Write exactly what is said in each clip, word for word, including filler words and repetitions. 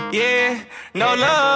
yeah, no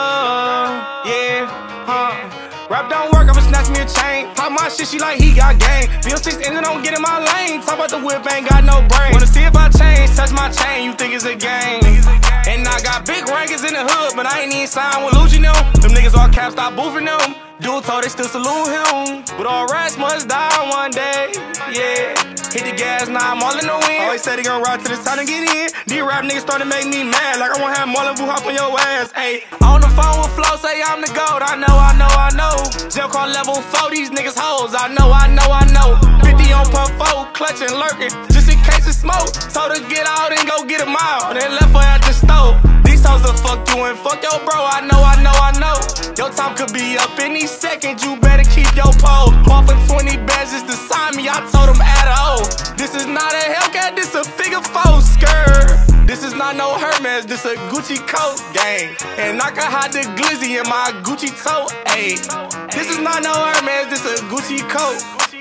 love, yeah, huh. Rap don't work, I'ma snatch me a chain. Pop my shit, she like he got game. Bill six engine, don't get in my lane. Talk about the whip, ain't got no brain. Wanna see if I change, touch my chain, you think it's a game. And I got big rankings in the hood, but I ain't even signed with Luigi, no. Them niggas all caps, stop boofing them. Dude told they still salute him, but all rats must die one day, yeah. Hit the gas, now I'm all in the wind. Always said they gon' ride till it's time to get in. These rap niggas starting to make me mad, like I wanna have Marlon Boo hop on your ass, ayy. On the phone with Flo, say I'm the GOAT, I know, I know, I know. Jail call level four, these niggas hoes, I know, I know, I know. fifty on pump four, clutching, lurking, just in case it smoke. Told her get out and go get him out, then left her at the stove. These hoes will fuck you and fuck your bro, I know, I know, I know. Your time could be up any second, you better keep your pole. Bought for twenty bands just to sign me, I told him add a O. This is not a Hellcat, this a figure four skirt. This is not no Hermes, this a Gucci coat gang. And I can hide the glizzy in my Gucci tote, ayy. This is not no Hermes, this a Gucci coat.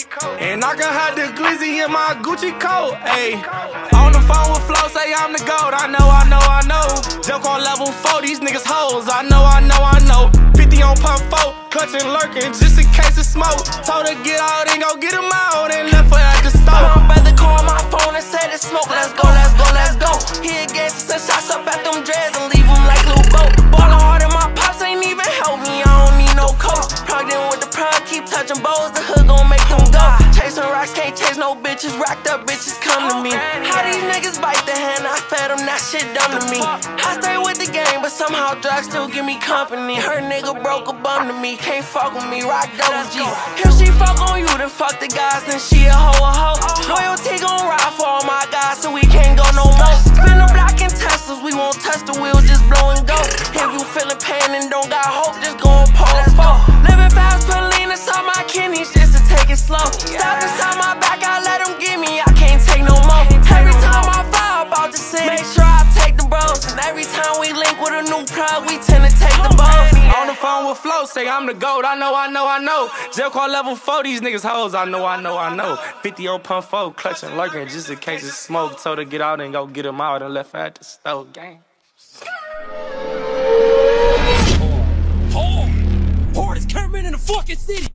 And I can hide the glizzy in my Gucci coat, ayy. On the phone with Flo, say I'm the GOAT, I know, I know, I know. Joke on level four, these niggas hoes, I know, I know, I know. fifty on pump four, clutching, lurking, just in case it smoke. Told her get out and go get him out, and left her at the stove. My brother called my phone and said it's smoke, let's go, let's go, let's go. He against send shots up at them dreads and leave him like Lil Bo. Ballin' hard and my pops ain't even help me, I don't need no coach. Plugged in with the prime, keep touching bows, the hood gon' make them go. Chasing rocks, can't chase no bitches, racked up bitches come to me. How these niggas bite the hand I fed them, that shit done to me. I stay with the game, but somehow drugs still give me company. Her nigga broke a bum to me, can't fuck with me, rock double G. If she fuck on you, then fuck the guys, then she a hoe, a hoe. Loyalty gon' ride for all my guys, so we can't go no more. Spin the block in Teslas, we won't touch the wheel, just blow and go. If you feelin' pain and don't got hope, just go and pull a four. Living fast, put lean inside my kidneys just to take it slow. Stop inside my back, I let them get me, I can't take no more. Every time I fly about the city, make sure I take the bros. And every time we link with a new plug, we tend to take the bows. On the phone with Flo, say I'm the GOAT, I know, I know, I know. Jail call level four, these niggas hoes, I know, I know, I know. fifty on pump four, clutching, lurking, just in case it smoke. Told her get out and go get him out, and left her at the stove, gang. Hard, hard as Kermit in the fucking city.